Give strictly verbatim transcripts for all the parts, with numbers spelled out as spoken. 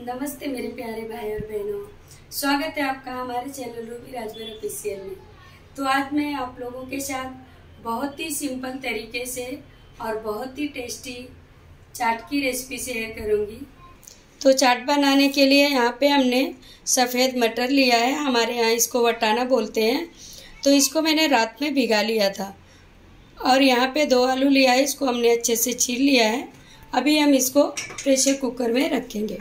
नमस्ते मेरे प्यारे भाई और बहनों, स्वागत है आपका हमारे चैनल रूबी राजभर ऑफिशियल में। तो आज मैं आप लोगों के साथ बहुत ही सिंपल तरीके से और बहुत ही टेस्टी चाट की रेसिपी शेयर करूंगी। तो चाट बनाने के लिए यहाँ पे हमने सफ़ेद मटर लिया है, हमारे यहाँ इसको वटाना बोलते हैं। तो इसको मैंने रात में भिगा लिया था। और यहाँ पे दो आलू लिया है, इसको हमने अच्छे से छील लिया है। अभी हम इसको प्रेशर कुकर में रखेंगे।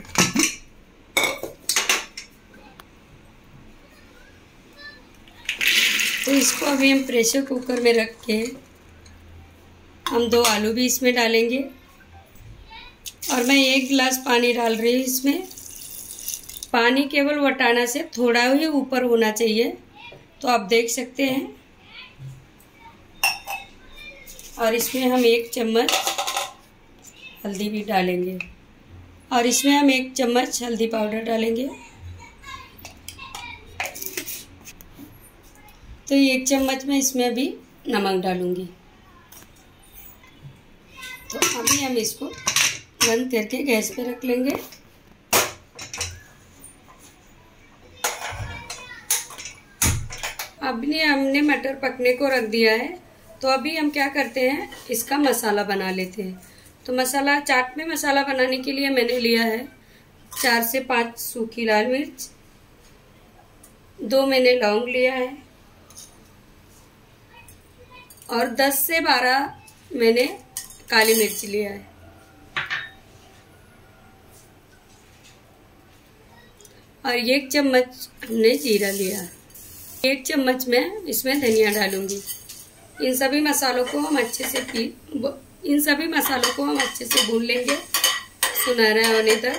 तो इसको अभी हम प्रेशर कुकर में रख के हम दो आलू भी इसमें डालेंगे और मैं एक गिलास पानी डाल रही हूँ इसमें। पानी केवल वटाना से थोड़ा ही ऊपर होना चाहिए, तो आप देख सकते हैं। और इसमें हम एक चम्मच हल्दी भी डालेंगे और इसमें हम एक चम्मच हल्दी पाउडर डालेंगे। तो एक चम्मच में इसमें भी नमक डालूंगी। तो अभी हम इसको बंद करके गैस पे रख लेंगे। अभी हमने मटर पकने को रख दिया है। तो अभी हम क्या करते हैं, इसका मसाला बना लेते हैं। तो मसाला, चाट में मसाला बनाने के लिए मैंने लिया है चार से पाँच सूखी लाल मिर्च, दो मैंने लौंग लिया है और दस से बारह मैंने काली मिर्च लिया है। और एक चम्मच हमने जीरा लिया है। एक चम्मच में इसमें धनिया डालूंगी। इन सभी मसालों को हम अच्छे से पी इन सभी मसालों को हम अच्छे से भून लेंगे सुनहरा होने तक।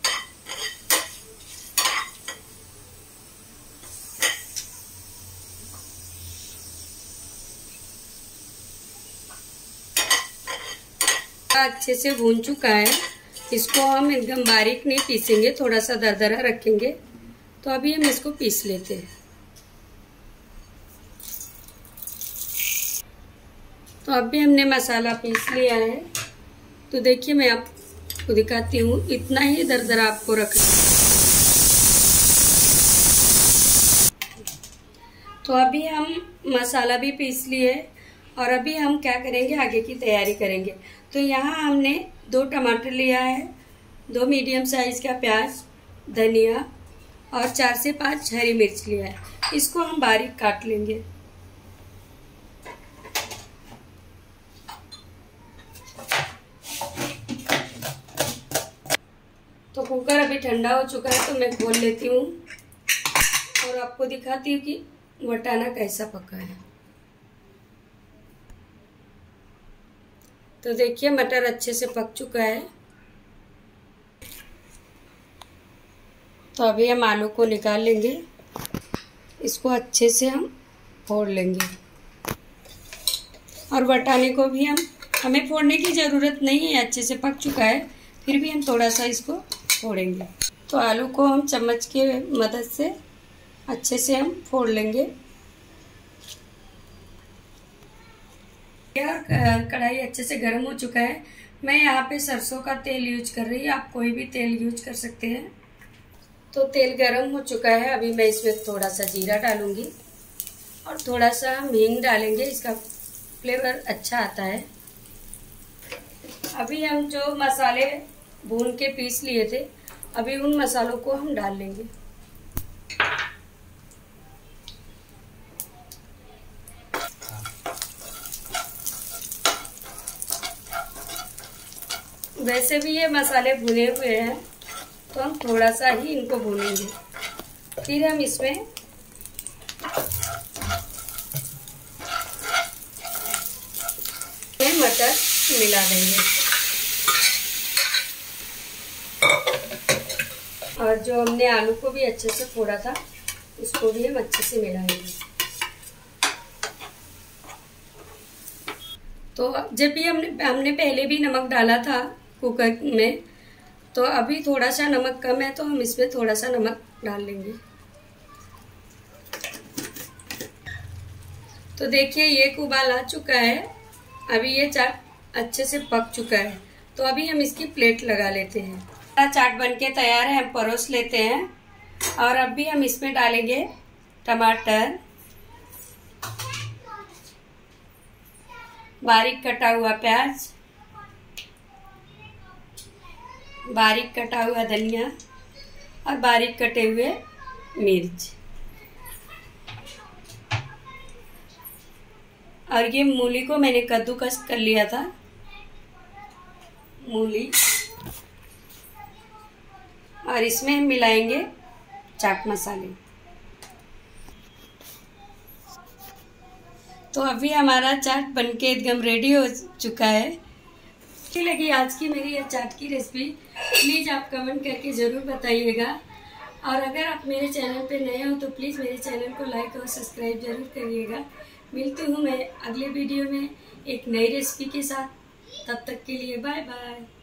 अच्छे से भून चुका है। इसको हम एकदम बारीक नहीं पीसेंगे, थोड़ा सा दरदरा रखेंगे। तो अभी हम इसको पीस लेते हैं। तो अभी हमने मसाला पीस लिया है। तो देखिए, मैं आपको दिखाती हूँ, इतना ही दरदरा आपको रखना। तो अभी हम मसाला भी पीस लिए और अभी हम क्या करेंगे, आगे की तैयारी करेंगे। तो यहाँ हमने दो टमाटर लिया है, दो मीडियम साइज का प्याज, धनिया और चार से पांच हरी मिर्च लिया है। इसको हम बारीक काट लेंगे। तो कुकर अभी ठंडा हो चुका है, तो मैं खोल लेती हूँ और आपको दिखाती हूँ कि वटाना कैसा पका है। तो देखिए, मटर अच्छे से पक चुका है। तो अभी हम आलू को निकाल लेंगे। इसको अच्छे से हम फोड़ लेंगे। और वटाने को भी हम हमें फोड़ने की ज़रूरत नहीं है, अच्छे से पक चुका है। फिर भी हम थोड़ा सा इसको फोड़ेंगे। तो आलू को हम चम्मच के मदद से अच्छे से हम फोड़ लेंगे। कढ़ाई अच्छे से गर्म हो चुका है। मैं यहाँ पे सरसों का तेल यूज कर रही हूँ, आप कोई भी तेल यूज कर सकते हैं। तो तेल गर्म हो चुका है। अभी मैं इसमें थोड़ा सा जीरा डालूंगी और थोड़ा सा हम हींग डालेंगे, इसका फ्लेवर अच्छा आता है। अभी हम जो मसाले भून के पीस लिए थे, अभी उन मसालों को हम डाल लेंगे। वैसे भी ये मसाले भुने हुए हैं, तो हम थोड़ा सा ही इनको भूनेंगे। फिर हम इसमें मटर मिला देंगे और जो हमने आलू को भी अच्छे से फोड़ा था, उसको भी हम अच्छे से मिलाएंगे। तो जब भी हमने हमने पहले भी नमक डाला था कुकर में, तो अभी थोड़ा सा नमक कम है, तो हम इसमें थोड़ा सा नमक डाल लेंगे। तो देखिए, ये उबाल आ चुका है। अभी ये चाट अच्छे से पक चुका है। तो अभी हम इसकी प्लेट लगा लेते हैं। चाट बनके तैयार है, हम परोस लेते हैं। और अब भी हम इसमें डालेंगे टमाटर, बारीक कटा हुआ प्याज, बारीक कटा हुआ धनिया और बारीक कटे हुए मिर्च। और ये मूली को मैंने कद्दूकस कर लिया था, मूली। और इसमें हम मिलाएंगे चाट मसाले। तो अभी हमारा चाट बनके एकदम रेडी हो चुका है। अच्छी लगी आज की मेरी यह चाट की रेसिपी, प्लीज़ आप कमेंट करके ज़रूर बताइएगा। और अगर आप मेरे चैनल पे नए हो तो प्लीज़ मेरे चैनल को लाइक और सब्सक्राइब जरूर करिएगा। मिलती हूँ मैं अगले वीडियो में एक नई रेसिपी के साथ। तब तक के लिए बाय बाय।